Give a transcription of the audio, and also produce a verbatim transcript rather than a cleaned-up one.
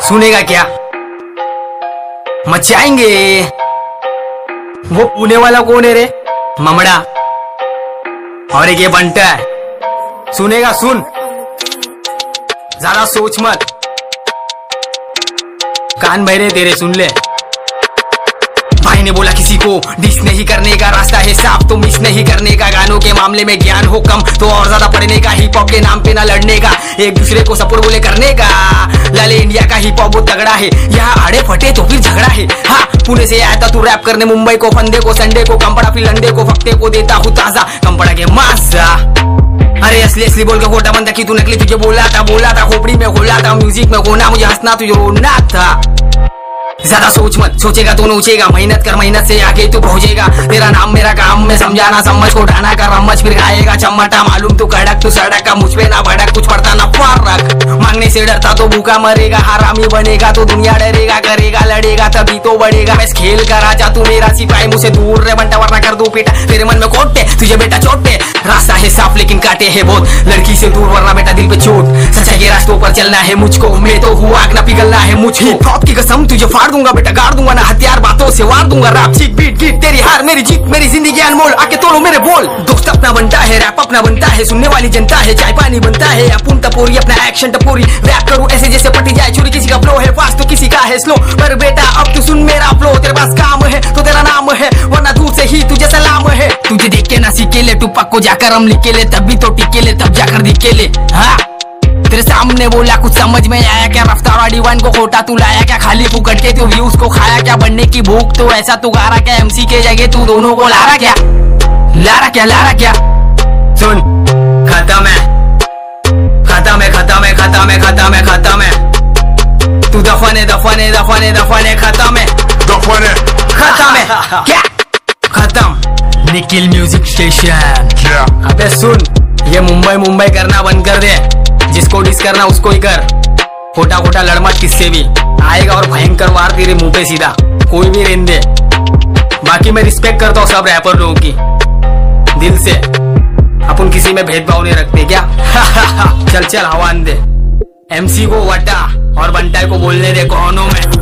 सुनेगा क्या? मचाएंगे। वो पुणे वाला कौन है रे? ममड़ा। और एक ये बंटा है। सुनेगा? सुन, ज्यादा सोच मत, कान बहरे तेरे, सुन ले। भाई ने बोला किसी को डिस नहीं करने का, रास्ता है साफ तो मिस नहीं करने का। गानों के मामले में ज्ञान हो कम तो और ज्यादा पढ़ने का। हिप हॉप के नाम पे ना लड़ने का, एक दूसरे को सपोर्ट बोले करने का। लाले इंडिया का हिप हॉप बहुत तगड़ा है, यहाँ आड़े फटे तो फिर झगड़ा है। हाँ, पुणे से आया था तू रैप करने, मुंबई को फंदे को संडे को कंपड़ा, फिर लंडे को फक्ते को देता हूँ ताजा कंपड़ा के मासा। अरे असली असली बोल के खोटा बंदा की तू नकली, तुझे बोला था बोला था खोपड़ी में खोला था। म्यूजिक में खोना मुझे हंसना तुझे रोना था। ज्यादा सोच मत, सोचेगा तो नोचेगा। मेहनत कर, मेहनत से आगे तू पहुंचेगा। तेरा नाम मेरा काम में समझाना, समझ को ढाना कर रमच, फिर खाएगा चम्मटा। मालूम तू कड़क तू सड़क का, मुझ पे ना भड़क, कुछ पड़ता ना फर्क। मांगने से डरता तो भूखा मरेगा, हरामी बनेगा तो दुनिया डरेगा। करेगा लड़ेगा तभी तो बढ़ेगा। बस खेल कर आजा तू मेरा सिपाही, मुझसे दूर रे बंटा वरना कर दो पीटा। तेरे मन में कोटे तुझे बेटा चोटे, रास्ता है साफ लेकिन काटे है बहुत। लड़की से दूर वरना बेटा दिल पे चोट। सच्चाई के रास्तों पर चलना है मुझको, मैं तो हुआ आग ना पिघलना है मुझको। हिप हॉप की कसम तुझे फाड़ दूंगा बेटा, गाड़ दूंगा ना हथियार, बातों से वार दूंगा। रैप सीख बीट गीत तेरी हार मेरी जीत, मेरी जिंदगी अनमोल, आके तोड़ो मेरे बोल। दोस्त अपना बनता है, रैप अपना बनता है, सुनने वाली जनता है, चाय पानी बनता है। अपुन टपोरी अपना एक्शन टपोरी, रैप करूं ऐसे जैसे पटी जाए चोरी। किसी का फ्लो है फास्ट तो किसी का है स्लो, पर बेटा अब तू सुन मेरा फ्लो। तेरे पास काम है तो तेरा नाम है, वरना दूर से ही तुझे सलाम है। तुझे देख के ना सीखे ले, टुपक को जाकर हम लिखे ले, तभी तो टिके ले, तब जाकर दिखे ले। हाँ, तेरे सामने बोला कुछ समझ में आया क्या? रफ्तार और डिवाइन को खोटा तू लाया क्या? खाली फुकट के तू व्यूज को खाया क्या? बनने की भूख तो ऐसा तू गा रहा क्या? एमसी के जगह तू दोनों को ला रहा क्या? ला रहा क्या? ला रहा क्या? सुन, खत्म है, खत्म है, खत्म है, खत्म है, खत्म है, खत्म है। तू दफन है, दफन है, दफन है, दफन है, खत्म है, दफन है, खत्म है। क्या खत्म? Nikhil music station. क्या? अबे सुन, ये मुंबई मुंबई करना बंद कर दे। जिसको डिस करना उसको ही कर, खोटा खोटा लड़मत किससे भी आएगा और भयंकर वार तेरे मुंह पे सीधा, कोई भी रहने दे। बाकी मैं रिस्पेक्ट करता हूँ सब रैपर लोगों की दिल से, अपन किसी में भेदभाव नहीं रखते क्या? चल चल हवा दे, एमसी को वटा और बंटाई को बोलने दे कोनों में।